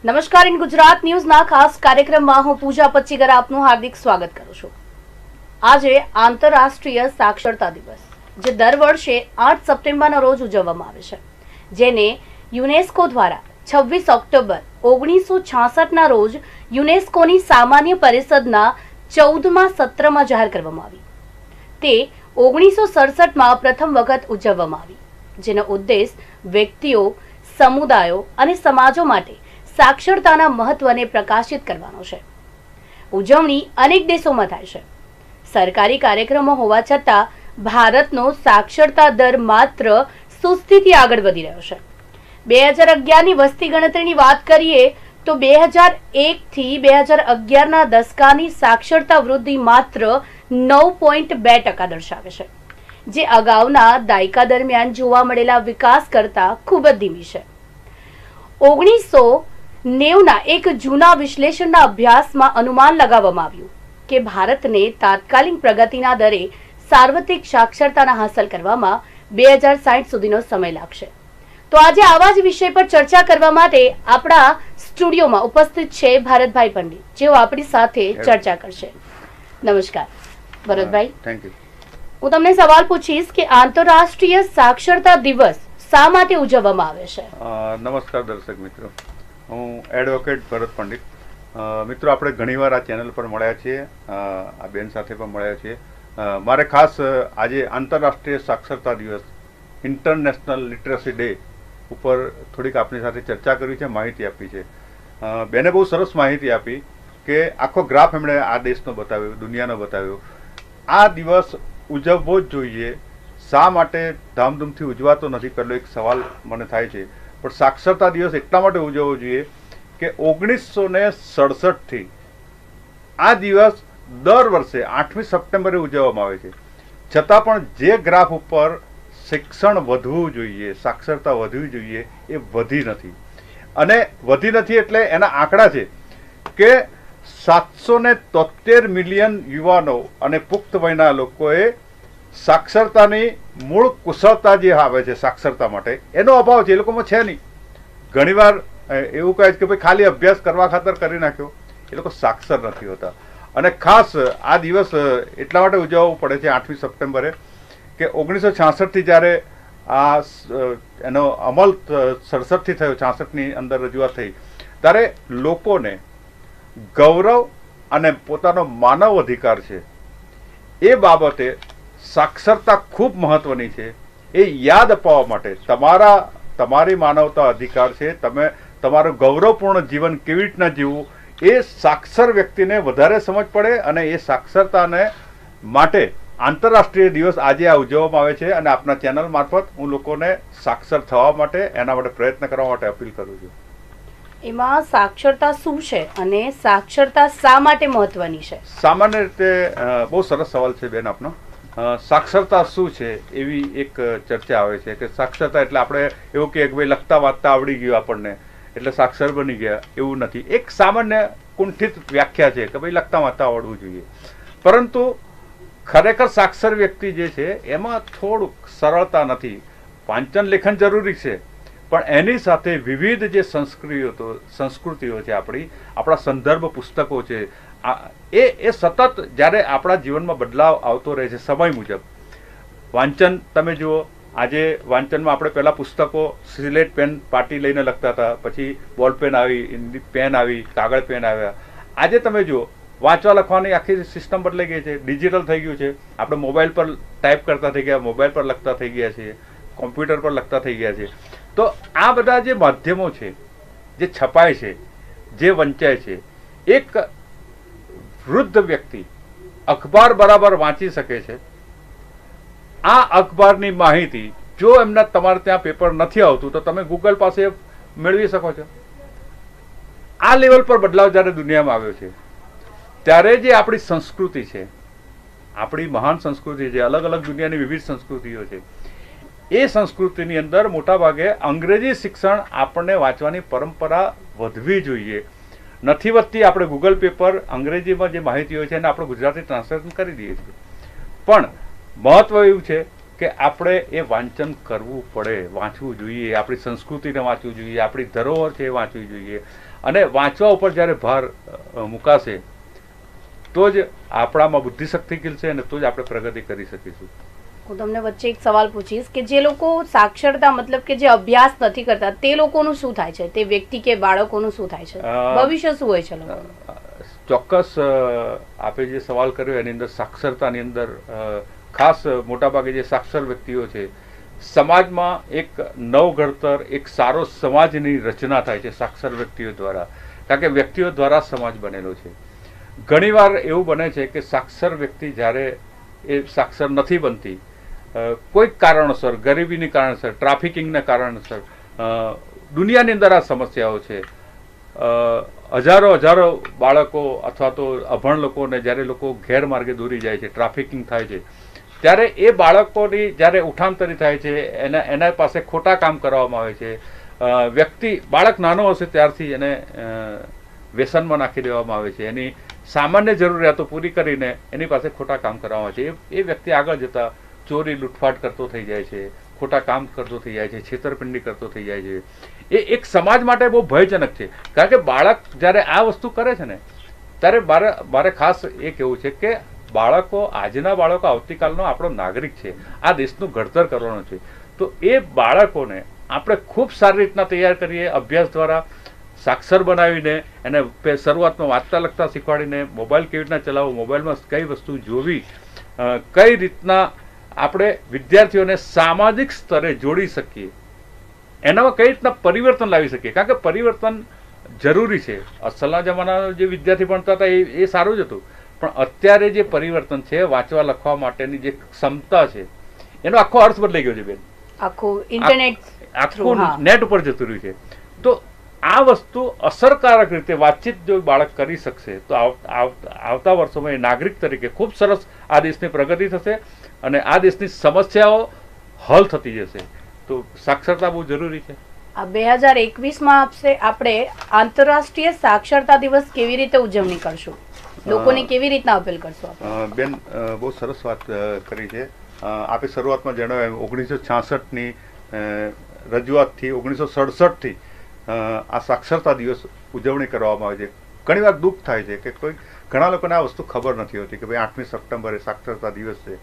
નમસ્કાર, ઇન ગુજરાત ન્યૂઝના ખાસ કાર્યક્રમમાં હું પૂજા પચ્ચીગર આપનું હાર્દિક સ્વાગત કરું છું। આજે આંતરરાષ્ટ્રીય સાક્ષરતા દિવસ જે દર વર્ષે 8 સપ્ટેમ્બરના રોજ ઉજવવામાં આવે છે, જેને યુનેસ્કો દ્વારા 26 ઓક્ટોબર 1966ના રોજ યુનેસ્કોની સામાન્ય પરિષદના 14મા સત્રમાં જાહેર કરવામાં આવી। તે 1967માં પ્રથમ વખત ઉજવવામાં આવી, જેનો ઉદ્દેશ વ્યક્તિઓ, સમુદાયો અને સમાજો માટે સાક્ષરતાના મહત્વને પ્રકાશિત કરવાનો છે। ઉજવણી અનેક દેશોમાં થાય છે। સરકારી કાર્યક્રમો હોવા છતાં ભારતનો સાક્ષરતા દર માત્ર સુસ્તીથી આગળ વધી રહ્યો છે। 2011ની વસ્તી ગણતરીની વાત કરીએ તો 2001 થી 2011ના દશકાની સાક્ષરતા વૃદ્ધિ માત્ર 9.2% દર્શાવે છે, જે અગાઉના દાયકા દરમિયાન જોવા મળેલા વિકાસ કરતાં ખૂબ જ ધીમી છે। 1990ના એક જૂના વિશ્લેષણના અભ્યાસમાં અનુમાન લગાવવામાં આવ્યું કે ભારતને તાત્કાલિક પ્રગતિના દરે સાર્વત્રિક સાક્ષરતાના હાંસલ કરવામાં 2060 સુધીનો સમય લાગશે। તો આજે આવા જ વિષય પર ચર્ચા કરવા માટે આપણા સ્ટુડિયોમાં ઉપસ્થિત છે ભરતભાઈ પંડિત, જેઓ આપણી સાથે ચર્ચા કરશે। નમસ્કાર ભરતભાઈ। Thank you. હું તમને સવાલ પૂછીશ કે આંતરરાષ્ટ્રીય સાક્ષરતા દિવસ શા માટે ઉજવવામાં આવે છે? નમસ્કાર દર્શક મિત્રો, હું એડવોકેટ ભરત પંડિત। મિત્રો, આપણે ઘણીવાર આ ચેનલ પર મળ્યા છીએ, આ બેન સાથે પણ મળ્યા છીએ। મારે ખાસ આજે આંતરરાષ્ટ્રીય સાક્ષરતા દિવસ, ઇન્ટરનેશનલ લિટરસી ડે ઉપર થોડીક આપની સાથે ચર્ચા કરવી છે, માહિતી આપી છે। બેને બહુ સરસ માહિતી આપી કે આખો ગ્રાફ એમણે આ દેશનો બતાવ્યો, દુનિયાનો બતાવ્યો। આ દિવસ ઉજવવો જ જોઈએ। શા માટે ધામધૂમથી ઉજવાતો નથી, પહેલો એક સવાલ મને થાય છે। પણ સાક્ષરતા દિવસ એટલા માટે ઉજવવો જોઈએ કે 1967થી આ દિવસ દર વર્ષે 8મી સપ્ટેમ્બરે ઉજવવામાં આવે છે, છતાં પણ જે ગ્રાફ ઉપર શિક્ષણ વધવું જોઈએ, સાક્ષરતા વધવી જોઈએ, એ વધી નથી। અને વધી નથી એટલે એના આંકડા છે કે 773 મિલિયન યુવાનો અને પુખ્ત વયના લોકોએ સાક્ષરતાની મૂળ કુશળતા જે આવે છે સાક્ષરતા માટે, એનો અભાવ છે, એ લોકોમાં છે નહીં। ઘણીવાર એવું કહે છે કે ભાઈ ખાલી અભ્યાસ કરવા ખાતર કરી નાખ્યો, એ લોકો સાક્ષર નથી હોતા। અને ખાસ આ દિવસ એટલા માટે ઉજવવો પડે છે 8મી સપ્ટેમ્બરે કે 1966થી જ્યારે આ એનો અમલ 67થી થયો, 66ની અંદર રજૂઆત થઈ, ત્યારે લોકોને ગૌરવ અને પોતાનો માનવ અધિકાર છે એ બાબતે સાક્ષરતા ખૂબ મહત્વની છે, એ યાદ અપાવવા માટે તમારી માનવતા અધિકાર છે, તમે તમારું ગૌરવપૂર્ણ જીવન કેવી રીતના જીવવું, એ સાક્ષર વ્યક્તિને વધારે સમજ પડે, અને એ સાક્ષરતાને માટે આંતરરાષ્ટ્રીય દિવસ આજે આ ઉજવવામાં આવે છે। અને આપના ચેનલ મારફત હું લોકોને સાક્ષર થવા માટે, એના માટે પ્રયત્ન કરવા માટે અપીલ કરું છું। એમાં સાક્ષરતા શું છે અને સાક્ષરતા શા માટે મહત્વની છે? સામાન્ય રીતે બહુ સરસ સવાલ છે બેન આપનો। સાક્ષરતા શું છે એવી એક ચર્ચા આવે છે કે સાક્ષરતા એટલે આપણે એવું કહીએ કે ભાઈ લખતા વાંચતા આવડી ગયું આપણને એટલે સાક્ષર બની ગયા, એવું નથી। એક સામાન્ય કુંઠિત વ્યાખ્યા છે કે ભાઈ લખતા વાંચતા આવડવું જોઈએ, પરંતુ ખરેખર સાક્ષર વ્યક્તિ જે છે એમાં થોડુંક સરળતા નથી। વાંચન લેખન જરૂરી છે, પણ એની સાથે વિવિધ જે સંસ્કૃતિઓ છે, આપણા સંદર્ભ પુસ્તકો છે, એ સતત જ્યારે આપણા જીવનમાં બદલાવ આવતો રહે છે સમય મુજબ। વાંચન તમે જુઓ, આજે વાંચનમાં આપણે પહેલાં પુસ્તકો સિલેટ પેન પાટી લઈને લખતા હતા, પછી બોલ પેન આવી, પેન આવી, કાગળ પેન આવ્યા। આજે તમે જુઓ, વાંચવા લખવાની આખી સિસ્ટમ બદલાઈ ગઈ છે, ડિજિટલ થઈ ગયું છે। આપણે મોબાઈલ પર ટાઈપ કરતા થઈ ગયા, મોબાઈલ પર લખતા થઈ ગયા છીએ, કોમ્પ્યુટર પર લખતા થઈ ગયા છે। તો આ બધા જે માધ્યમો છે, જે છપાય છે, જે વંચાય છે, એક વૃદ્ધ વ્યક્તિ અખબાર બરાબર વાંચી શકે છે। આ અખબારની માહિતી જો એમના તમારે ત્યાં પેપર નથી આવતું તો તમે ગૂગલ પાસે મેળવી શકો છો। આ લેવલ પર બદલાવ જ્યારે દુનિયામાં આવ્યો છે, ત્યારે જે આપણી સંસ્કૃતિ છે, આપણી મહાન સંસ્કૃતિ છે, અલગ અલગ દુનિયાની વિવિધ સંસ્કૃતિઓ છે, એ સંસ્કૃતિની અંદર મોટાભાગે અંગ્રેજી શિક્ષણ આપણને વાંચવાની પરંપરા વધવી જોઈએ, નથી વધતી। આપણે ગૂગલ પેપર અંગ્રેજીમાં જે માહિતી હોય છે એને આપણે ગુજરાતી ટ્રાન્સલેશન કરી દઈએ છીએ, પણ મહત્વ એવું છે કે આપણે એ વાંચન કરવું પડે, વાંચવું જોઈએ, આપણી સંસ્કૃતિને વાંચવું જોઈએ, આપણી ધરોહર છે એ વાંચવી જોઈએ. અને વાંચવા ઉપર જ્યારે ભાર મુકાશે તો જ આપણામાં બુદ્ધિશક્તિ ખીલશે અને તો જ આપણે પ્રગતિ કરી શકીશું. હું તમને વચ્ચે એક સવાલ પૂછીશ કે જે લોકો સાક્ષરતા મતલબ કે જે અભ્યાસ નથી કરતા તે લોકોનું શું થાય છે, તે વ્યક્તિ કે બાળકોનું શું થાય છે, ભવિષ્ય શું હોય છે લોકોનું? ચોક્કસ આપે જે સવાલ કર્યો એની અંદર સાક્ષરતાની અંદર ખાસ મોટાભાગે જે સાક્ષર વ્યક્તિઓ છે, સમાજમાં એક નવઘડતર, એક સારો સમાજની રચના થાય છે સાક્ષર વ્યક્તિઓ દ્વારા, કારણ કે વ્યક્તિઓ દ્વારા સમાજ બનેલો છે. ઘણીવાર એવું બને છે કે સાક્ષર વ્યક્તિ જ્યારે એ સાક્ષર નથી બનતી, કોઈક કારણસર, ગરીબીની કારણસર, ટ્રાફિકિંગના કારણસર, દુનિયાની અંદર આ સમસ્યાઓ છે. હજારો બાળકો અથવા તો અભણ લોકોને જ્યારે લોકો ગેરમાર્ગે દોરી જાય છે, ટ્રાફિકિંગ થાય છે, ત્યારે એ બાળકોની જ્યારે ઉઠાંતરી થાય છે, એના પાસે ખોટા કામ કરવામાં આવે છે. બાળક નાનો હશે ત્યારથી એને વ્યસનમાં નાખી દેવામાં આવે છે, એની સામાન્ય જરૂરિયાતો પૂરી કરીને એની પાસે ખોટા કામ કરવામાં આવે છે. એ વ્યક્તિ આગળ જતા ચોરી લૂંટફાટ કરતો થઈ જાય છે, ખોટા કામ કરતો થઈ જાય છે, છેતરપિંડી કરતો થઈ જાય છે. એ એક સમાજ માટે બહુ ભયજનક છે, કારણ કે બાળક જ્યારે આ વસ્તુ કરે છે ને ત્યારે મારે ખાસ એ કહેવું છે કે આજના બાળકો આવતીકાલનો આપણો નાગરિક છે, આ દેશનું ઘડતર કરવાનો છે. તો એ બાળકોને આપણે ખૂબ સારી રીતના તૈયાર કરીએ, અભ્યાસ દ્વારા સાક્ષર બનાવીને એને શરૂઆતમાં વાંચતા લખતા શીખવાડીને, મોબાઈલ કેવી રીતના ચલાવવો, મોબાઈલમાં કઈ વસ્તુ જોવી, કઈ રીતના આપણે વિદ્યાર્થીઓને સામાજિક સ્તરે જોડી શકીએ, એનામાં કઈ રીતના પરિવર્તન લાવી શકીએ, કારણ કે પરિવર્તન જરૂરી છે. અસલના જમાનાના જે વિદ્યાર્થી ભણતા હતા એ સારું જ હતું, પણ અત્યારે જે પરિવર્તન છે, વાંચવા લખવા માટેની જે ક્ષમતા છે, એનો આખો અર્થ બદલાઈ ગયો છે બેન. આખું નેટ ઉપર જતું રહ્યું છે. તો આ વસ્તુ અસરકારક રીતે વાતચીત જો બાળક કરી શકશે તો આવતા વર્ષોમાં એ નાગરિક તરીકે ખૂબ સરસ આ દેશની પ્રગતિ થશે અને આ દેશની સમસ્યાઓ હલ થતી જશે. તો સાક્ષરતા બહુ જરૂરી છે. આ 2021માં આપણે આંતરરાષ્ટ્રીય સાક્ષરતા દિવસ કેવી રીતે ઉજવણી કરશું, લોકોને કેવી રીતના અપીલ કરશું? બેન, બહુ સરસ વાત કરી છે. આપે શરૂઆતમાં જણાવ્યું 1966ની રજૂઆતથી 1967થી આ સાક્ષરતા દિવસ ઉજવણી કરવામાં આવે છે. ઘણીવાર દુઃખ થાય છે કે ઘણા લોકોને આ વસ્તુ ખબર નથી હોતી કે ભાઈ 8મી સપ્ટેમ્બરે સાક્ષરતા દિવસ છે.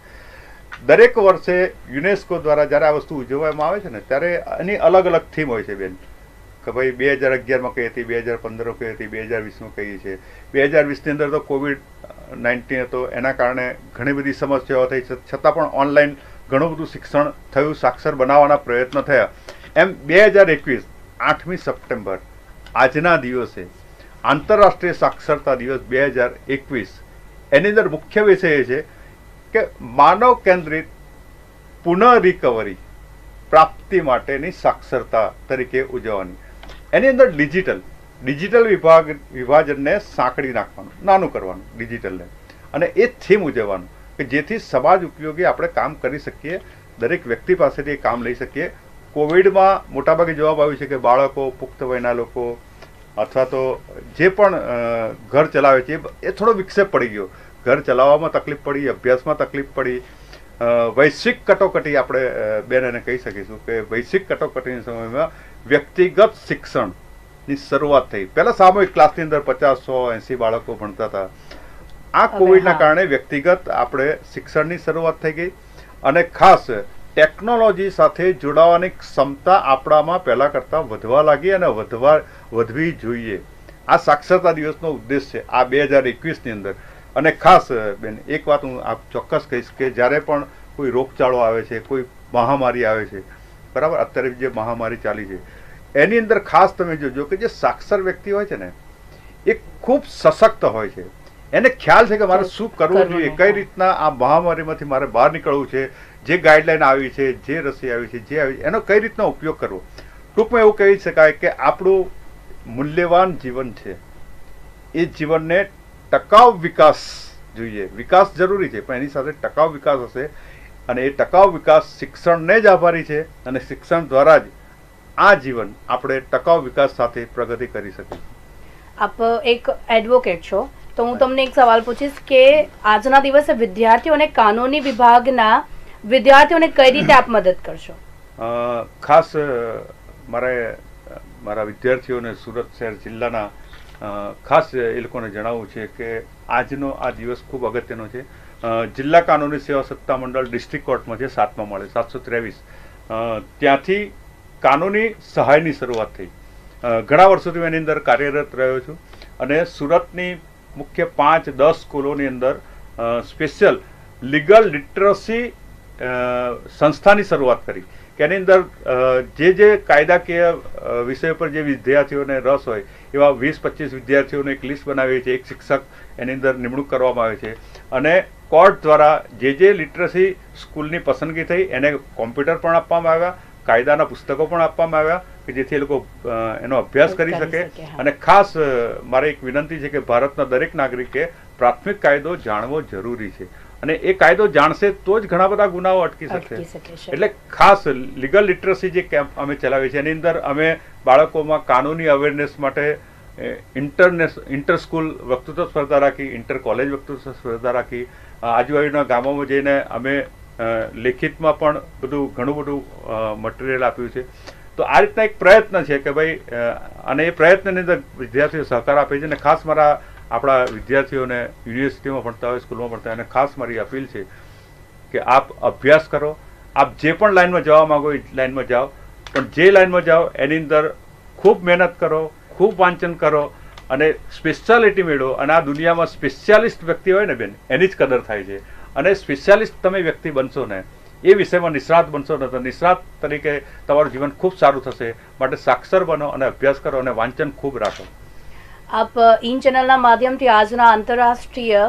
દરેક વર્ષે યુનેસ્કો દ્વારા જ્યારે આ વસ્તુ ઉજવવામાં આવે છે ને ત્યારે એની અલગ અલગ થીમ હોય છે બેન, કે ભાઈ 2011માં કઈ હતી, 2015 કઈ હતી, 2020માં કઈ છે. 2020ની અંદર તો COVID-19 હતો, એના કારણે ઘણી બધી સમસ્યાઓ થઈ, છતાં પણ ઓનલાઈન ઘણું બધું શિક્ષણ થયું, સાક્ષર બનાવવાના પ્રયત્ન થયા. એમ 2021 8મી સપ્ટેમ્બર આજના દિવસે આંતરરાષ્ટ્રીય સાક્ષરતા દિવસ 2021, એની અંદર મુખ્ય વિષય એ છે કે માનવ કેન્દ્રિત પુનઃ રિકવરી પ્રાપ્તિ માટેની સાક્ષરતા તરીકે ઉજવવાની. એની અંદર ડિજિટલ વિભાજનને સાંકળી નાખવાનું, નાનું કરવાનું ડિજિટલને, અને એ થીમ ઉજવવાનું કે જેથી સમાજ ઉપયોગી આપણે કામ કરી શકીએ, દરેક વ્યક્તિ પાસેથી કામ લઈ શકીએ. કોવિડમાં મોટાભાગે જવાબ આવ્યું છે કે બાળકો, પુખ્ત વયના લોકો અથવા તો જે પણ ઘર ચલાવે છે એ થોડો વિક્ષેપ પડી ગયો. ઘર ચલાવવામાં તકલીફ પડી, અભ્યાસમાં તકલીફ પડી. વૈશ્વિક કટોકટી આપણે બેન એને કહી શકીશું કે વૈશ્વિક કટોકટીના સમયમાં વ્યક્તિગત શિક્ષણની શરૂઆત થઈ. પહેલાં સામૂહિક ક્લાસની અંદર 50, 100, 80 બાળકો ભણતા હતા. આ કોવિડના કારણે વ્યક્તિગત આપણે શિક્ષણની શરૂઆત થઈ ગઈ અને ખાસ ટેકનોલોજી સાથે જોડાવાની ક્ષમતા આપણામાં પહેલાં કરતાં વધવા લાગી અને વધવી જોઈએ. આ સાક્ષરતા દિવસનો ઉદ્દેશ છે આ 2021ની અંદર. અને ખાસ બેન એક વાત હું આપ ચોક્કસ કહીશ કે જ્યારે પણ કોઈ રોગચાળો આવે છે, કોઈ મહામારી આવે છે, બરાબર, અત્યારે જે મહામારી ચાલી છે એની અંદર ખાસ તમે જોજો કે જે સાક્ષર વ્યક્તિ હોય છે ને એ ખૂબ સશક્ત હોય છે. એને ખ્યાલ છે કે મારે શું કરવું જોઈએ, કઈ રીતના આ મહામારીમાંથી મારે બહાર નીકળવું છે, જે ગાઈડલાઈન આવી છે, જે રસી આવી છે, જે આવી એનો કઈ રીતના ઉપયોગ કરવો. ટૂંકમાં એવું કહી શકાય કે આપણું મૂલ્યવાન જીવન છે, એ જીવનને ટકાઉ વિકાસ જોઈએ. વિકાસ જરૂરી છે પણ એની સાથે ટકાઉ વિકાસ હશે અને એ ટકાઉ વિકાસ શિક્ષણને જ આભારી છે અને શિક્ષણ દ્વારા જ આ જીવન આપણે ટકાઉ વિકાસ સાથે પ્રગતિ કરી શકીએ. આપ એક એડવોકેટ છો તો હું તમને એક સવાલ પૂછીશ કે આજના દિવસે વિદ્યાર્થીઓને કાનૂની વિભાગના વિદ્યાર્થીઓને કઈ રીતે આપ મદદ કરશો? ખાસ મારા વિદ્યાર્થીઓને સુરત શહેર જિલ્લાના ખાસ એ લોકોને જણાવવું છે કે આજનો આ દિવસ ખૂબ અગત્યનો છે. જિલ્લા કાનૂની સેવા સત્તા મંડળ ડિસ્ટ્રિક્ટ કોર્ટમાં છે 7મા માળે 723. ત્યાંથી કાનૂની સહાયની શરૂઆત થઈ. ઘણા વર્ષોથી એની અંદર કાર્યરત રહ્યો છું અને સુરતની મુખ્ય 5-10 સ્કૂલોની અંદર સ્પેશિયલ લીગલ લિટરસી સંસ્થાની શરૂઆત કરી કે એની અંદર જે કાયદાકીય વિષય પર જે વિદ્યાર્થીઓને રસ હોય એવા 20-25 વિદ્યાર્થીઓને એક લિસ્ટ બનાવી છે. એક શિક્ષક એની અંદર નિમણૂક કરવામાં આવે છે અને કોર્ટ દ્વારા જે લિટરસી સ્કૂલની પસંદગી થઈ એને કોમ્પ્યુટર પણ આપવામાં આવ્યા, કાયદાના પુસ્તકો પણ આપવામાં આવ્યા કે જેથી એ લોકો એનો અભ્યાસ કરી શકે. અને ખાસ મારે એક વિનંતી છે કે ભારતના દરેક નાગરિકે પ્રાથમિક કાયદો જાણવો જરૂરી છે અને એ કાયદો જાણશે તો જ ઘણા બધા ગુનાઓ અટકી શકશે. એટલે ખાસ લીગલ લિટરસી જે કેમ્પ અમે ચલાવીએ છીએ એની અંદર અમે બાળકોમાં કાનૂની અવેરનેસ માટે ઇન્ટર સ્કૂલ વક્તૃત્વ સ્પર્ધા રાખી, ઇન્ટર કોલેજ વક્તૃત્વ સ્પર્ધા રાખી, આજુબાજુના ગામોમાં જઈને અમે લેખિતમાં પણ ઘણું બધું મટીરિયલ આપ્યું છે. તો આ રીતના એક પ્રયત્ન છે કે ભાઈ અને એ પ્રયત્નની અંદર વિદ્યાર્થીઓ સહકાર આપે છે. અને ખાસ આપણા વિદ્યાર્થીઓને યુનિવર્સિટીમાં ભણતા હોય, સ્કૂલમાં ભણતા હોય, અને ખાસ મારી અપીલ છે કે આપ અભ્યાસ કરો. આપ જે પણ લાઈનમાં જવા માંગો એ લાઈનમાં જાઓ, પણ જે લાઈનમાં જાઓ એની અંદર ખૂબ મહેનત કરો, ખૂબ વાંચન કરો અને સ્પેશિયાલિટી મેળવો. અને આ દુનિયામાં સ્પેશિયાલિસ્ટ વ્યક્તિ હોય ને બેન, એની જ કદર થાય છે. અને સ્પેશિયાલિસ્ટ તમે વ્યક્તિ બનશો ને, એ વિષયમાં નિષ્ણાત બનશો ને, તો નિષ્ણાત તરીકે તમારું જીવન ખૂબ સારું થશે. માટે સાક્ષર બનો અને અભ્યાસ કરો અને વાંચન ખૂબ રાખો. આપ ઇન ચેનલના માધ્યમથી આજના આંતરરાષ્ટ્રીય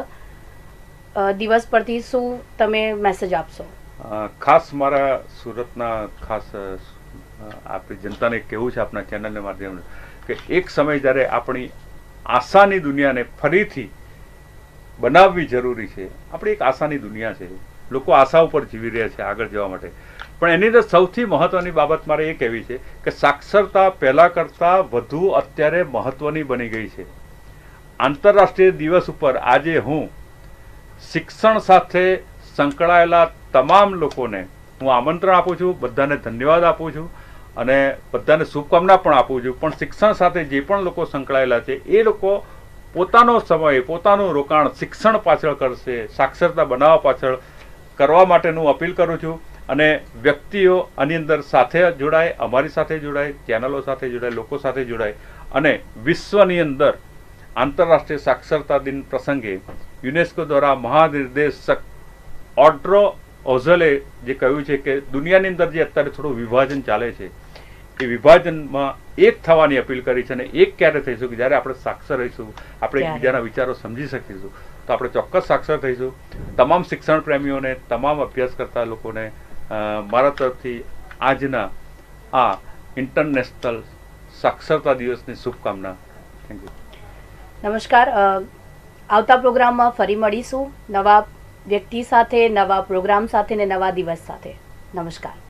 દિવસ પરથી શું તમે મેસેજ આપશો? ખાસ મારા સુરતના ખાસ આપણી જનતાને કહેવું છે આપના ચેનલના માધ્યમથી કે એક સમય જ્યારે આપણી આશાની દુનિયાને ફરીથી બનાવવી જરૂરી છે. આપણી એક આશાની દુનિયા છે, લોકો આશા ઉપર જીવી રહ્યા છે આગળ જવા માટે. પણ એની અંદર સૌથી મહત્વની બાબત મારે એ કહેવી છે કે સાક્ષરતા પહેલાં કરતાં વધુ અત્યારે મહત્વની બની ગઈ છે. આંતરરાષ્ટ્રીય દિવસ ઉપર આજે હું શિક્ષણ સાથે સંકળાયેલા તમામ લોકોને હું આમંત્રણ આપું છું, બધાને ધન્યવાદ આપું છું અને બધાને શુભકામના પણ આપું છું. પણ શિક્ષણ સાથે જે પણ લોકો સંકળાયેલા છે એ લોકો પોતાનો સમય, પોતાનું રોકાણ શિક્ષણ પાછળ કરશે, સાક્ષરતા બનાવવા પાછળ કરવા માટેનું અપીલ કરું છું. અને વ્યક્તિઓ આની અંદર સાથે જોડાય, અમારી સાથે જોડાય, ચેનલો સાથે જોડાય, લોકો સાથે જોડાય અને વિશ્વની અંદર આંતરરાષ્ટ્રીય સાક્ષરતા દિન પ્રસંગે યુનેસ્કો દ્વારા મહાનિર્દેશક ઓડ્રો ઓઝલે જે કહ્યું છે કે દુનિયાની અંદર જે અત્યારે થોડું વિભાજન ચાલે છે એ વિભાજનમાં એક થવાની અપીલ કરી છે. અને એક ક્યારે થઈશું કે જ્યારે આપણે સાક્ષર રહીશું, આપણે એકબીજાના વિચારો સમજી શકીશું, તો આપણે ચોક્કસ સાક્ષર થઈશું. તમામ શિક્ષણ પ્રેમીઓને, તમામ અભ્યાસ કરતા લોકોને મારા તરફથી આજના આ ઇન્ટરનેશનલ સાક્ષરતા દિવસની શુભકામના. Thank you. નમસ્કાર. આવતા પ્રોગ્રામમાં ફરી મળીશું નવા વ્યક્તિ સાથે, નવા પ્રોગ્રામ સાથે ને નવા દિવસ સાથે. નમસ્કાર.